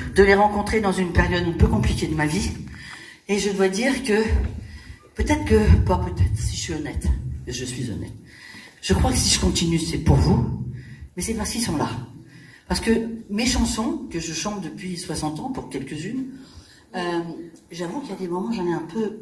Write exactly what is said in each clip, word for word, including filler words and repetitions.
de les rencontrer dans une période un peu compliquée de ma vie. Et je dois dire que, peut-être que, pas peut-être, si je suis honnête, et je suis honnête, je crois que si je continue, c'est pour vous, mais c'est parce qu'ils sont là. Parce que mes chansons, que je chante depuis soixante ans, pour quelques-unes, euh, j'avoue qu'il y a des moments, j'en ai un peu...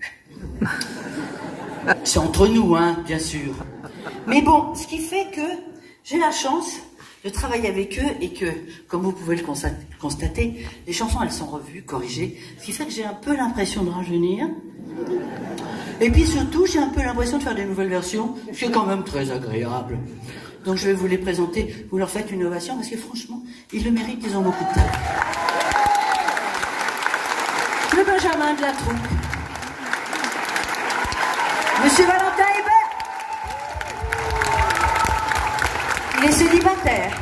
C'est entre nous, hein, bien sûr. Mais bon, ce qui fait que j'ai la chance de travailler avec eux et que, comme vous pouvez le constater, les chansons, elles sont revues, corrigées, ce qui fait que j'ai un peu l'impression de rajeunir. Et puis surtout, j'ai un peu l'impression de faire des nouvelles versions, ce qui est quand même très agréable. Donc je vais vous les présenter, vous leur faites une ovation, parce que franchement, ils le méritent, ils ont beaucoup de talent. Le Benjamin de la troupe. Monsieur Valentin Hébert. Il est célibataire.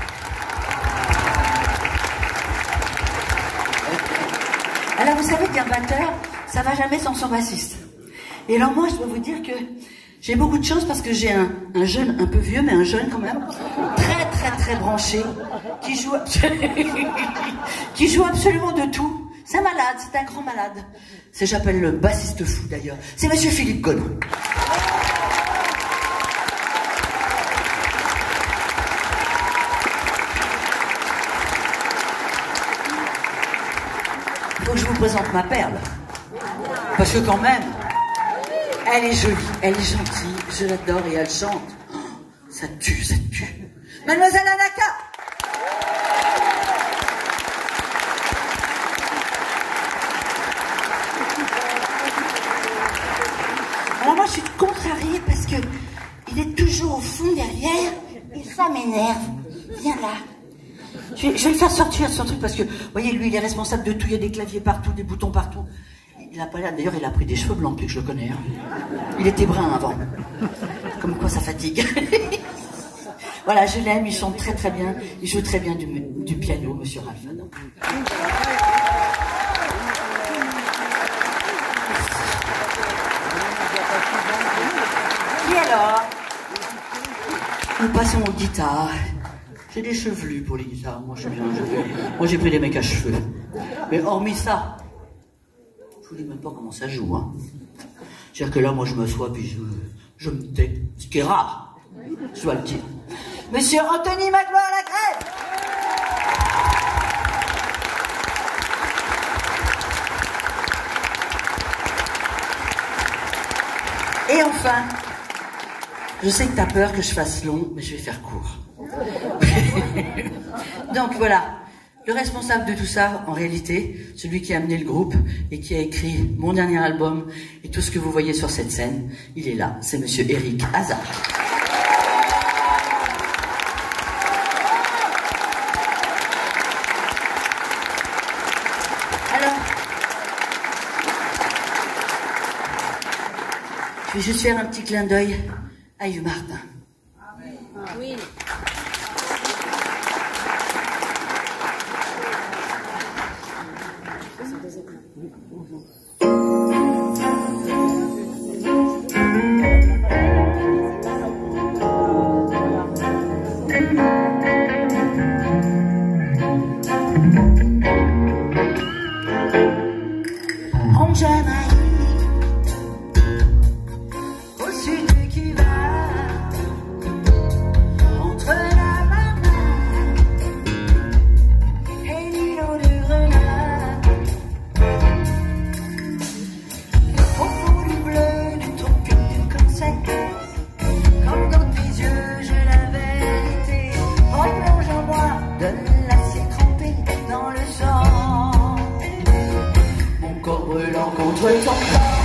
Alors vous savez qu'un batteur, ça va jamais sans son bassiste. Et alors moi, je dois vous dire que j'ai beaucoup de chance parce que j'ai un, un jeune, un peu vieux, mais un jeune quand même, très très très branché, qui joue, qui joue absolument de tout. C'est un malade, c'est un grand malade. C'est, j'appelle le bassiste fou d'ailleurs. C'est Monsieur Philippe Godin. Il faut que je vous présente ma perle. Parce que quand même, elle est jolie, elle est gentille, je l'adore et elle chante. Oh, ça tue, ça tue. Mademoiselle Anaka. Alors moi je suis contrariée parce que il est toujours au fond derrière et ça m'énerve. Viens là. Je vais, je vais le faire sortir son truc parce que, vous voyez, lui il est responsable de tout, il y a des claviers partout, des boutons partout. Il a pas l'air, d'ailleurs il a pris des cheveux blancs depuis que je le connais. Hein. Il était brun avant. Comme quoi ça fatigue. Voilà, je l'aime, il chante très très bien, il joue très bien du, du piano, Monsieur Ralph. Et alors, nous passons aux guitares. J'ai des chevelus pour les guitares, moi je suis bien. Je... Moi j'ai pris des mecs à cheveux. Mais hormis ça, je vous dis même pas comment ça joue. Hein. C'est-à-dire que là, moi je m'assois puis je, je me tais, ce qui est rare, je dois le dire. Monsieur Anthony Magloire à la crève. Et enfin, je sais que tu as peur que je fasse long, mais je vais faire court. Donc voilà, le responsable de tout ça, en réalité, celui qui a amené le groupe et qui a écrit mon dernier album et tout ce que vous voyez sur cette scène, il est là, c'est Monsieur Eric Hazard. Alors, je vais juste faire un petit clin d'œil à Yves Martin. Oui. En Jamaïque, au sud qui va entre la Marmande et l'îlot de Grenade. Au fond du bleu de ton cœur tu connais, comme dans tes yeux j'ai la vérité. Replonge en moi de l'acier trempé dans le sang. Mon corps brûlant contre ton corps.